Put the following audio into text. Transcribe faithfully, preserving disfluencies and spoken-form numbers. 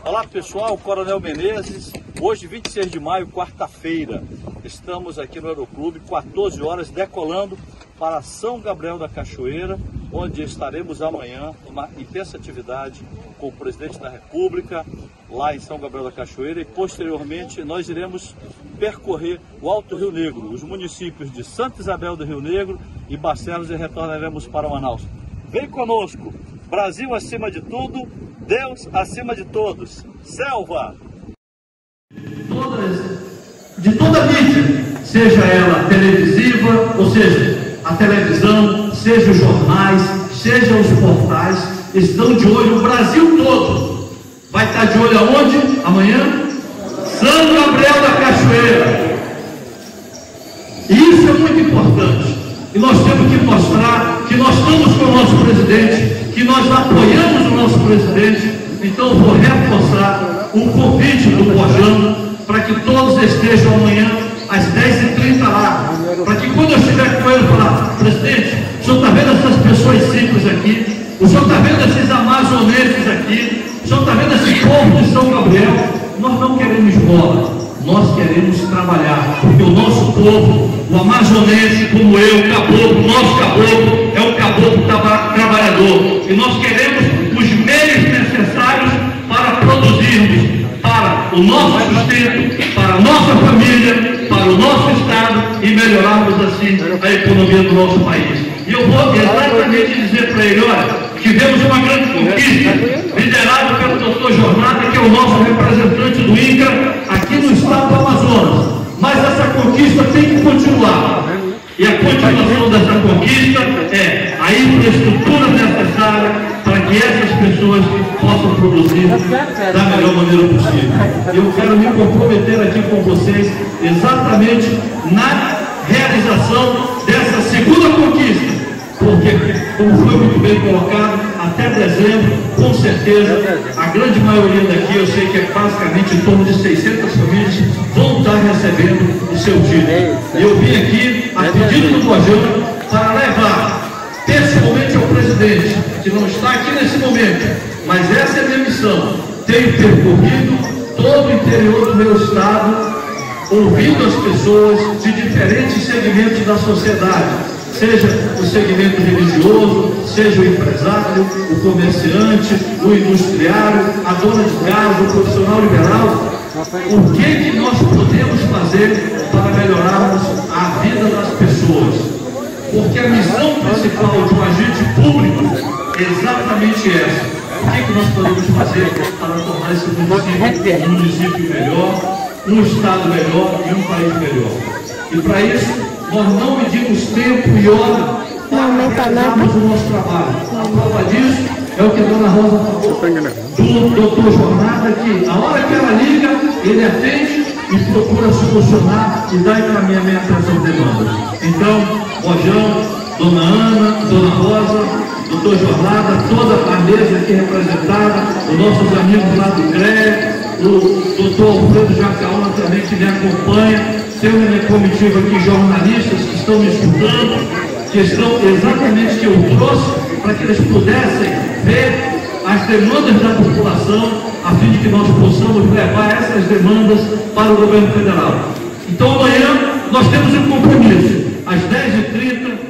Olá pessoal, Coronel Menezes, hoje vinte e seis de maio, quarta-feira, estamos aqui no Aeroclube, quatorze horas, decolando para São Gabriel da Cachoeira, onde estaremos amanhã, uma intensa atividade com o Presidente da República, lá em São Gabriel da Cachoeira, e posteriormente nós iremos percorrer o Alto Rio Negro, os municípios de Santa Isabel do Rio Negro e Barcelos, e retornaremos para Manaus. Vem conosco, Brasil acima de tudo, Deus acima de todos. Selva! Todas, de toda a mídia, seja ela televisiva, ou seja, a televisão, seja os jornais, seja os portais, estão de olho, o Brasil todo vai estar de olho aonde? Amanhã? São Gabriel da Cachoeira. E isso é muito importante. E nós temos que mostrar que nós estamos com o nosso presidente, que nós apoiamos o nosso presidente. Então eu vou reforçar o convite do Bojão para que todos estejam amanhã às dez e trinta lá, para que quando eu estiver com ele falar: presidente, o senhor está vendo essas pessoas simples aqui, o senhor está vendo esses amazonenses aqui, o senhor está vendo esse povo de São Gabriel, nós não queremos bola, nós queremos trabalhar, porque o nosso povo, o amazonense como eu, o caboclo, o nosso caboclo é um caboclo traba trabalhador, e nós queremos os meios necessários para produzirmos para o nosso sustento, para a nossa família, para o nosso estado e melhorarmos assim a economia do nosso país. E eu vou exatamente dizer para ele: olha, tivemos uma grande conquista liderada pelo doutor Jornada, que é o nosso representante do INCRA aqui no estado do Amazonas, mas essa conquista tem que continuar. E a continuação dessa conquista é a infraestrutura necessária para que essas pessoas possam produzir da melhor maneira possível. Eu quero me comprometer aqui com vocês exatamente na realização dessa segunda conquista, porque, como foi muito bem colocado, até dezembro, com certeza, a grande maioria daqui, eu sei que é basicamente em torno de seiscentas famílias, vão estar recebendo o seu título. E eu vim aqui, a pedido do Bojão, para levar pessoalmente ao presidente, que não está aqui nesse momento, mas essa é a minha missão. Tenho percorrido todo o interior do meu estado, ouvindo as pessoas de diferentes segmentos da sociedade, seja o segmento religioso, seja o empresário, o comerciante, o industriário, a dona de casa, o profissional liberal. O que que nós podemos fazer para melhorarmos a vida das pessoas? Porque a missão principal de um agente público é exatamente essa. O que que nós podemos fazer para tornar esse município um município melhor, um estado melhor e um país melhor? E para isso, nós não medimos tempo e hora para realizarmos o nosso trabalho. A prova disso é o que a dona Rosa falou do doutor Jornada, que a hora que ela liga, ele atende e procura solucionar e dar encaminhamento a essas demandas. Então, Bojão, dona Ana, dona Rosa, doutor Jornada, toda a mesa aqui representada, os nossos amigos lá do C R E A, o doutor Alfredo Jacaúna também, que me acompanha. Tem uma comitiva aqui, jornalistas que estão me escutando, que estão exatamente que eu trouxe para que eles pudessem ver as demandas da população, a fim de que nós possamos levar essas demandas para o governo federal. Então amanhã nós temos um compromisso, às dez e trinta,